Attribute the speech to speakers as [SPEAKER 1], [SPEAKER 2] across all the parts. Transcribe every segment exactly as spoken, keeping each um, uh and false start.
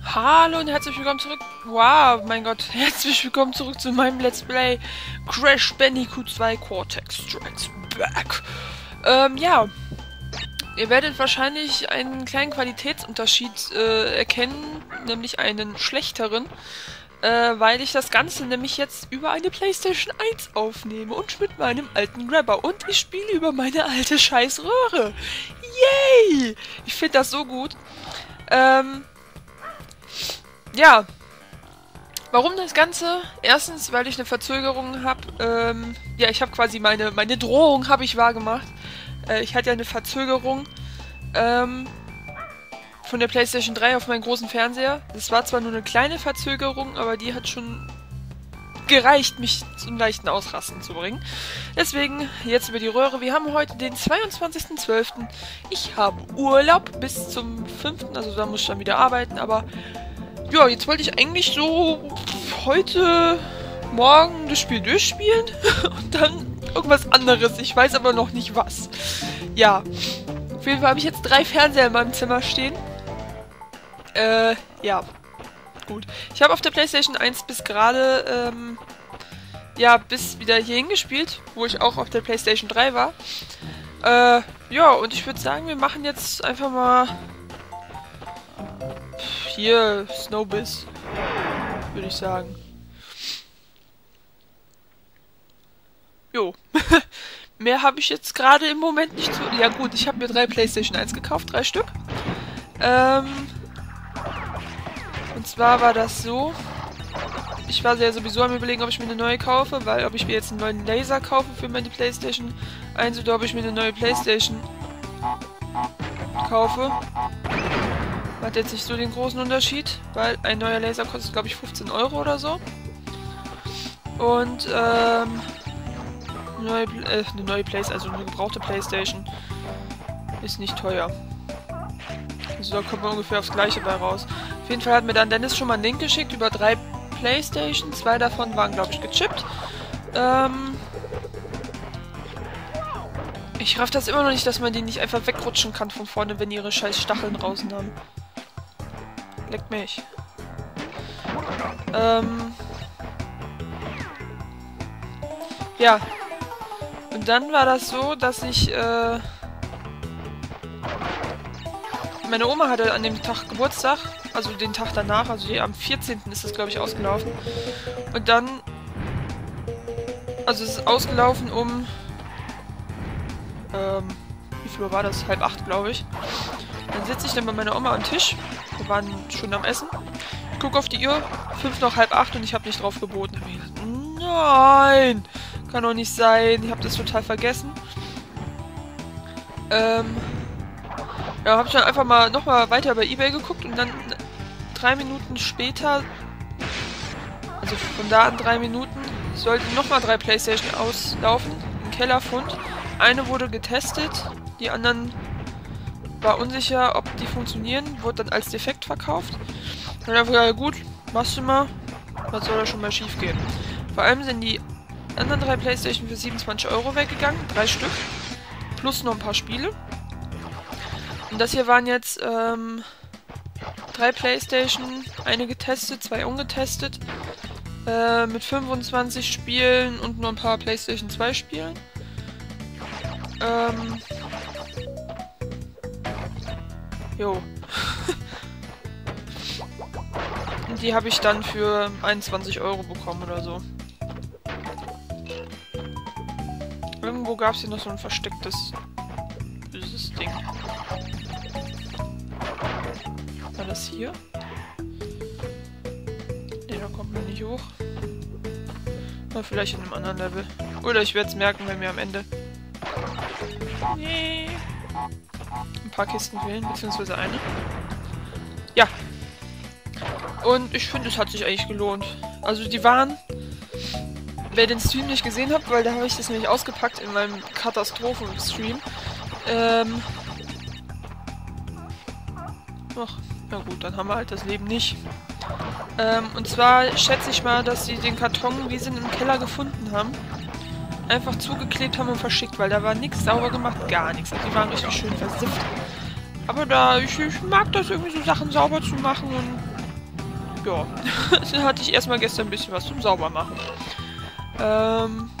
[SPEAKER 1] Hallo und herzlich willkommen zurück. Wow, mein Gott, herzlich willkommen zurück zu meinem Let's Play Crash Bandicoot zwei Cortex Strikes Back. Ähm, ja. Ihr werdet wahrscheinlich einen kleinen Qualitätsunterschied äh, erkennen, nämlich einen schlechteren, äh, weil ich das Ganze nämlich jetzt über eine PlayStation eins aufnehme und mit meinem alten Grabber und ich spiele über meine alte Scheißröhre. Yay! Ich finde das so gut. Ähm... Ja, warum das Ganze? Erstens, weil ich eine Verzögerung habe. Ähm, ja, ich habe quasi meine, meine Drohung habe ich wahrgemacht. Äh, ich hatte ja eine Verzögerung ähm, von der PlayStation drei auf meinen großen Fernseher. Das war zwar nur eine kleine Verzögerung, aber die hat schon gereicht, mich zum leichten Ausrasten zu bringen. Deswegen jetzt über die Röhre. Wir haben heute den zweiundzwanzigsten zwölften Ich habe Urlaub bis zum fünften Also da muss ich dann wieder arbeiten, aber... Ja, jetzt wollte ich eigentlich so heute Morgen das Spiel durchspielen und dann irgendwas anderes. Ich weiß aber noch nicht was. Ja, auf jeden Fall habe ich jetzt drei Fernseher in meinem Zimmer stehen. Äh, ja, gut. Ich habe auf der PlayStation eins bis gerade, ähm, ja, bis wieder hierhin gespielt, wo ich auch auf der PlayStation drei war. Äh, ja, und ich würde sagen, wir machen jetzt einfach mal... Hier, Snowbiz, würde ich sagen. Jo. Mehr habe ich jetzt gerade im Moment nicht zu... Ja gut, ich habe mir drei PlayStation eins gekauft, drei Stück. Ähm... Und zwar war das so... Ich war ja sowieso am Überlegen, ob ich mir eine neue kaufe, weil ob ich mir jetzt einen neuen Laser kaufe für meine PlayStation eins oder ob ich mir eine neue PlayStation kaufe. Hat jetzt nicht so den großen Unterschied, weil ein neuer Laser kostet, glaube ich, fünfzehn Euro oder so. Und, ähm, eine neue, äh, eine neue Playstation, also eine gebrauchte Playstation, ist nicht teuer. Also da kommt man ungefähr aufs Gleiche bei raus. Auf jeden Fall hat mir dann Dennis schon mal einen Link geschickt über drei Playstations. Zwei davon waren, glaube ich, gechippt. Ähm... Ich raff das immer noch nicht, dass man die nicht einfach wegrutschen kann von vorne, wenn die ihre scheiß Stacheln draußen haben. Leckt mich. Ähm. Ja. Und dann war das so, dass ich, äh... meine Oma hatte an dem Tag Geburtstag, also den Tag danach, also die, am vierzehnten ist das, glaube ich, ausgelaufen. Und dann... Also es ist ausgelaufen um... Ähm... Wie viel Uhr war das? Halb acht, glaube ich. Dann sitze ich dann bei meiner Oma am Tisch. Wir waren schon am Essen. Ich gucke auf die Uhr. Fünf nach halb acht und ich habe nicht drauf geboten. Da habe ich gedacht, nein! Kann doch nicht sein. Ich habe das total vergessen. Ähm... Ja, habe ich dann einfach mal nochmal weiter bei eBay geguckt und dann drei Minuten später, also von da an drei Minuten, sollten nochmal drei PlayStation auslaufen. Im Kellerfund. Eine wurde getestet, die anderen war unsicher, ob die funktionieren, wurde dann als defekt verkauft. Und dann war ja gut, machst du mal, was soll da schon mal schief gehen. Vor allem sind die anderen drei PlayStation für siebenundzwanzig Euro weggegangen, drei Stück, plus noch ein paar Spiele. Und das hier waren jetzt ähm, drei PlayStation, eine getestet, zwei ungetestet, äh, mit fünfundzwanzig Spielen und nur ein paar PlayStation zwei Spielen. Ähm. Jo. Und die habe ich dann für einundzwanzig Euro bekommen oder so. Irgendwo gab es hier noch so ein verstecktes böses Ding. War das hier? Ne, da kommt man nicht hoch. Na, vielleicht in einem anderen Level. Oder ich werde es merken, wenn wir am Ende... Nee. Ein paar Kisten fehlen, beziehungsweise eine. Ja. Und ich finde, es hat sich eigentlich gelohnt. Also die waren... Wer den Stream nicht gesehen hat, weil da habe ich das nämlich ausgepackt in meinem Katastrophen-Stream. Ähm... Ach, na gut, dann haben wir halt das Leben nicht. Ähm, und zwar schätze ich mal, dass sie den Karton, wie sie ihn im Keller gefunden haben, einfach zugeklebt haben und verschickt, weil da war nichts sauber gemacht, gar nichts. Also die waren richtig schön versifft. Aber da, ich, ich mag das irgendwie so Sachen sauber zu machen und ja, dann hatte ich erstmal gestern ein bisschen was zum Saubermachen. Ähm...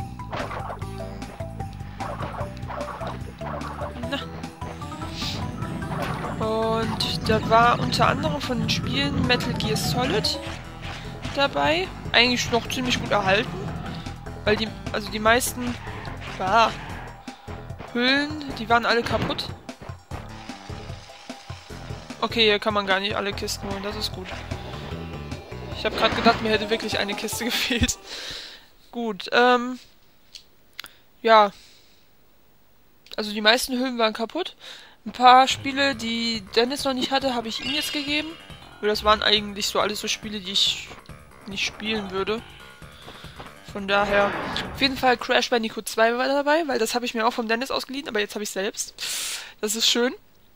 [SPEAKER 1] Na. Und da war unter anderem von den Spielen Metal Gear Solid dabei. Eigentlich noch ziemlich gut erhalten. Weil die, also die meisten ah, Hüllen, die waren alle kaputt. Okay, hier kann man gar nicht alle Kisten holen, das ist gut. Ich habe gerade gedacht, mir hätte wirklich eine Kiste gefehlt. Gut, ähm... ja. Also die meisten Hüllen waren kaputt. Ein paar Spiele, die Dennis noch nicht hatte, habe ich ihm jetzt gegeben. Das waren eigentlich so alles so Spiele, die ich nicht spielen würde. Von daher... Auf jeden Fall Crash Bandicoot zwei war dabei, weil das habe ich mir auch vom Dennis ausgeliehen, aber jetzt habe ich selbst. Das ist schön.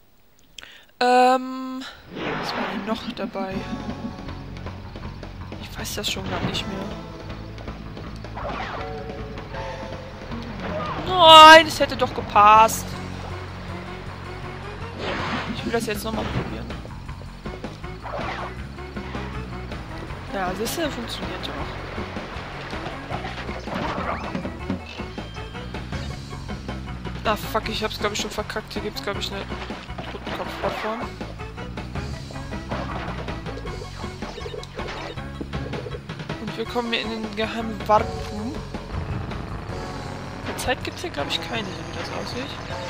[SPEAKER 1] Ähm... Was war denn noch dabei? Ich weiß das schon gar nicht mehr. Nein, es hätte doch gepasst. Ich will das jetzt nochmal probieren. Ja, siehst du, funktioniert doch. Ah, fuck, ich hab's glaube ich schon verkackt. Hier gibt's glaube ich eine Totenkopf-Plattform. Und wir kommen hier in den geheimen Warten. Zeit gibt's hier glaube ich keine, so wie das aussieht.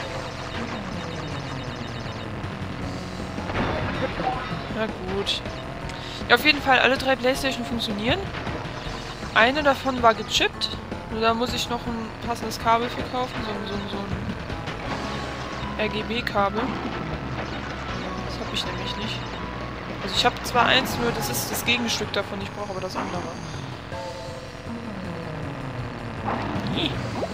[SPEAKER 1] Na gut. Ja, auf jeden Fall, alle drei PlayStation funktionieren. Eine davon war gechippt. Nur da muss ich noch ein passendes Kabel für kaufen. So, so, so ein R G B-Kabel. Das habe ich nämlich nicht. Also ich habe zwar eins, nur das ist das Gegenstück davon. Ich brauche aber das andere. Nee.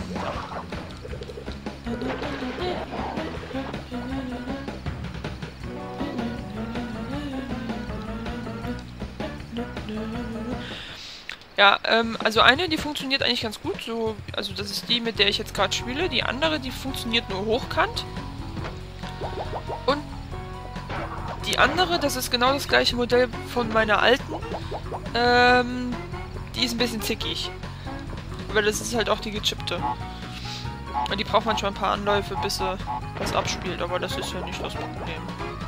[SPEAKER 1] Ja, ähm, also eine, die funktioniert eigentlich ganz gut, so, also das ist die, mit der ich jetzt gerade spiele. Die andere, die funktioniert nur hochkant. Und die andere, das ist genau das gleiche Modell von meiner alten, ähm, die ist ein bisschen zickig. Aber das ist halt auch die gechippte. Und die braucht manchmal ein paar Anläufe, bis sie was abspielt, aber das ist ja nicht das Problem.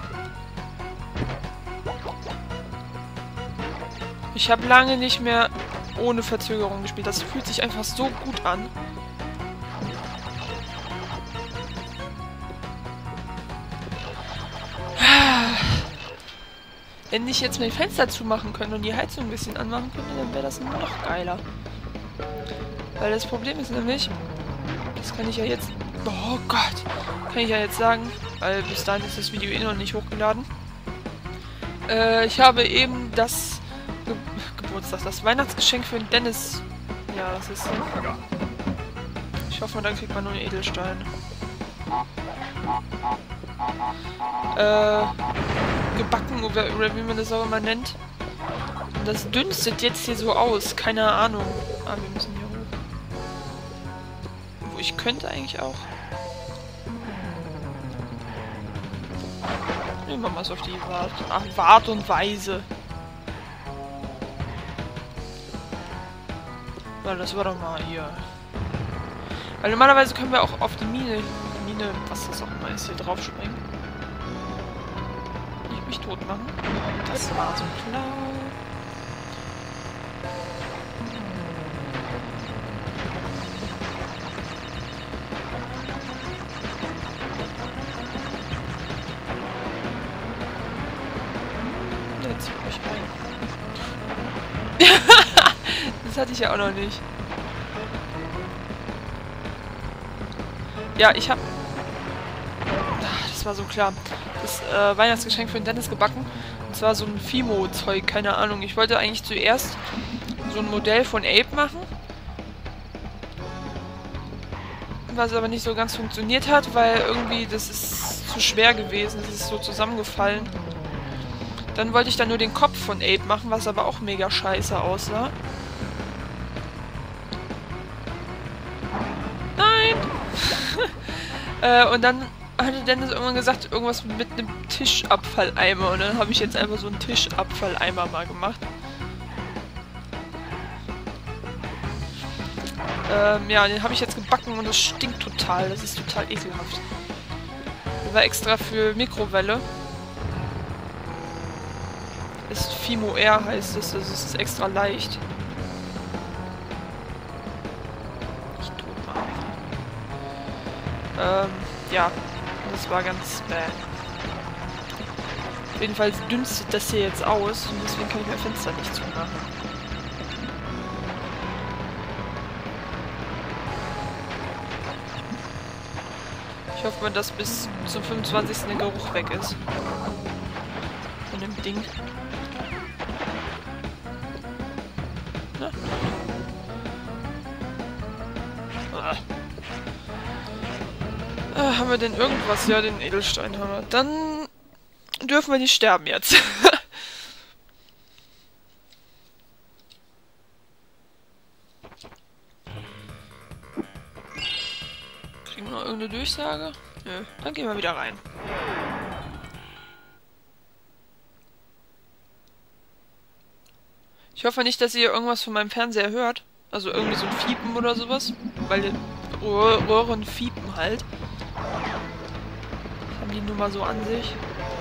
[SPEAKER 1] Ich habe lange nicht mehr ohne Verzögerung gespielt. Das fühlt sich einfach so gut an. Wenn ich jetzt mal die Fenster zumachen könnte und die Heizung ein bisschen anmachen könnte, dann wäre das noch geiler. Weil das Problem ist nämlich, das kann ich ja jetzt... Oh Gott! Kann ich ja jetzt sagen, weil bis dahin ist das Video eh noch nicht hochgeladen. Äh, ich habe eben das... Ge Geburtstag, das Weihnachtsgeschenk für den Dennis. Ja, das ist... Ich hoffe, dann kriegt man nur einen Edelstein. Äh... gebacken, oder, oder wie man das auch immer nennt. Und das dünstet jetzt hier so aus. Keine Ahnung. Ah, wir müssen hier hoch. Wo ich könnte eigentlich auch. Nehmen wir mal so auf die Wart Ach, Wart und Weise. Weil das war doch mal hier. Weil normalerweise können wir auch auf die Mine, Mine, was das auch immer ist, hier drauf springen. Nicht mich tot machen. Das war so klar. Jetzt zieht mich rein. Das hatte ich ja auch noch nicht. Ja, ich hab... Ach, das war so klar. Das äh, Weihnachtsgeschenk für den Dennis gebacken. Und zwar so ein Fimo-Zeug, keine Ahnung. Ich wollte eigentlich zuerst so ein Modell von Ape machen. Was aber nicht so ganz funktioniert hat, weil irgendwie das ist zu schwer gewesen. Das ist so zusammengefallen. Dann wollte ich dann nur den Kopf von Ape machen, was aber auch mega scheiße aussah. Nein! äh, und dann hatte Dennis irgendwann gesagt, irgendwas mit einem Tischabfalleimer. Und dann habe ich jetzt einfach so einen Tischabfalleimer mal gemacht. Ähm, ja, den habe ich jetzt gebacken und das stinkt total. Das ist total ekelhaft. Der war extra für Mikrowelle. Ist Fimo Air heißt es, das ist extra leicht. Ich tot mal. Ähm, ja. Das war ganz bäh. Auf jeden Fall dünstet das hier jetzt aus und deswegen kann ich mein Fenster nicht zumachen. Ich hoffe mal, dass bis zum fünfundzwanzigsten der Geruch weg ist. Von dem Ding. Na? Ah. Ah, haben wir denn irgendwas? Ja, den Edelsteinhammer. Dann dürfen wir nicht sterben jetzt. Kriegen wir noch irgendeine Durchsage? Nö, dann gehen wir wieder rein. Ich hoffe nicht, dass ihr irgendwas von meinem Fernseher hört. Also irgendwie so ein Fiepen oder sowas. Weil die Röhr Röhren fiepen halt. Das haben die nun mal so an sich.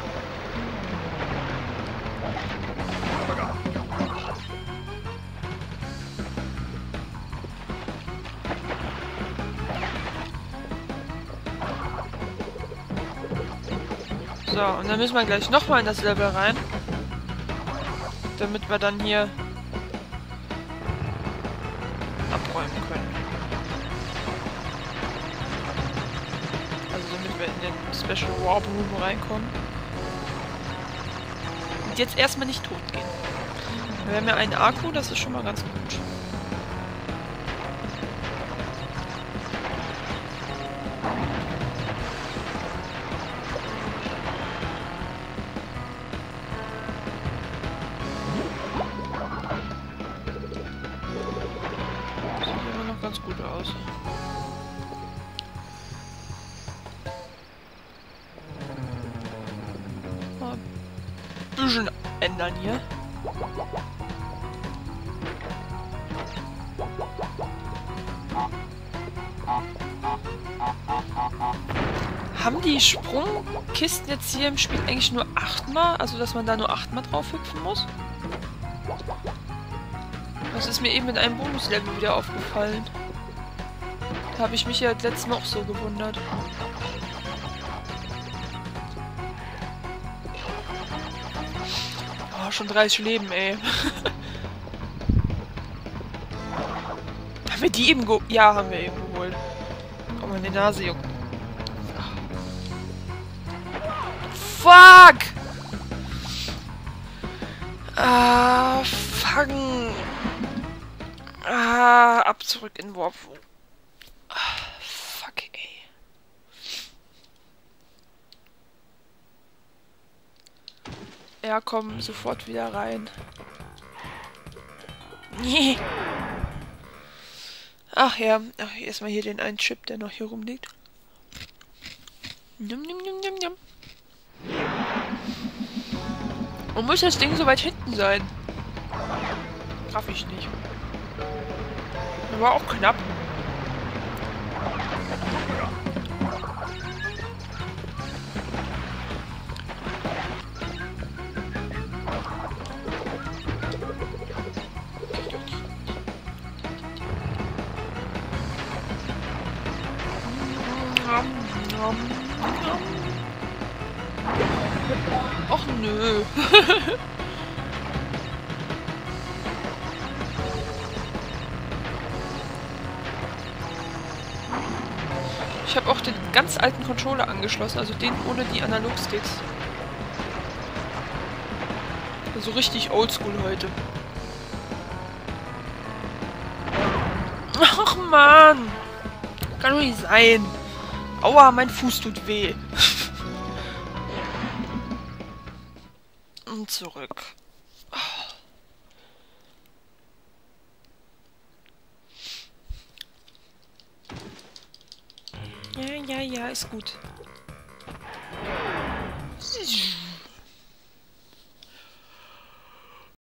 [SPEAKER 1] So, und dann müssen wir gleich nochmal in das Level rein. Damit wir dann hier abräumen können. Also damit wir in den Special Warp Room reinkommen. Und jetzt erstmal nicht tot gehen. Wir haben ja einen Akku, das ist schon mal ganz gut. Ganz gut aus. Mal ein bisschen ändern hier. Haben die Sprungkisten jetzt hier im Spiel eigentlich nur achtmal? Also, dass man da nur achtmal drauf hüpfen muss? Das ist mir eben in einem Bonuslevel wieder aufgefallen. Da habe ich mich ja letztes Mal auch so gewundert. Oh, schon dreißig Leben, ey. Haben wir die eben geholt? Ja, haben wir eben geholt. Oh, meine Nase juckt. Fuck! Ah, fangen. Ah, ab zurück in Warp. Ah, fuck, ey. Ja, komm, sofort wieder rein. Nee. Ach ja, ach, erstmal hier den einen Chip, der noch hier rumliegt. Nimm, nimm, nimm, nimm, nimm. Und muss das Ding so weit hinten sein? Raff ich nicht. War auch knapp. Och nö. Ich habe auch den ganz alten Controller angeschlossen, also den ohne die Analogsticks. Also richtig oldschool heute. Ach man! Kann doch nicht sein. Aua, mein Fuß tut weh. Und zurück. Ja, ja, ja, ist gut. Das ist